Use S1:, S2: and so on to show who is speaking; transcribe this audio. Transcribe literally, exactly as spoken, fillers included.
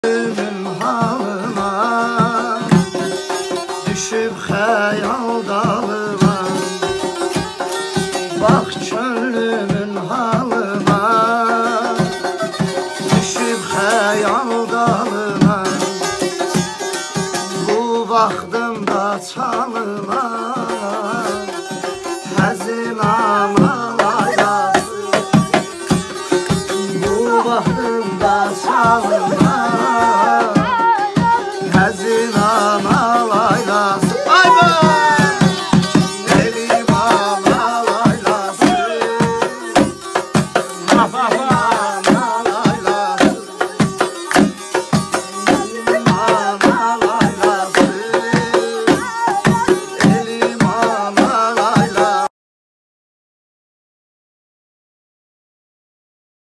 S1: Ölüm halıma düşüp hayal dalıma, bak çölümün halıma düşüp hayal dalıma, bu vaxtımda çalıma həzin analar, bu vaxtımda çalıma